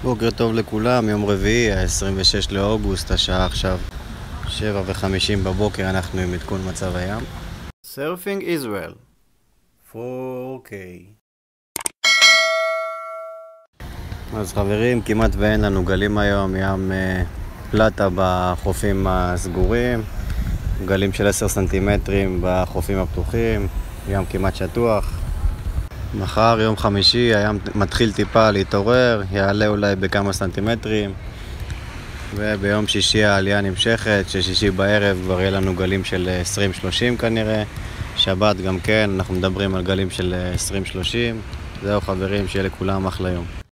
בוקר טוב לכולם, יום רביעי, ה-26 לאוגוסט, השעה עכשיו 7:50 בבוקר, אנחנו עם עדכון מצב הים. Surfing Israel 4K. אז חברים, כמעט ואין לנו גלים היום, ים פלטה בחופים הסגורים, גלים של 10 סנטימטרים בחופים הפתוחים, ים כמעט שטוח. מחר, יום חמישי, הים מתחיל טיפה להתעורר, יעלה אולי בכמה סנטימטרים, וביום שישי העלייה נמשכת, ששישי בערב כבר יהיה לנו גלים של 20-30 כנראה, שבת גם כן, אנחנו מדברים על גלים של 20-30. זהו חברים, שיהיה לכולם אחלה יום.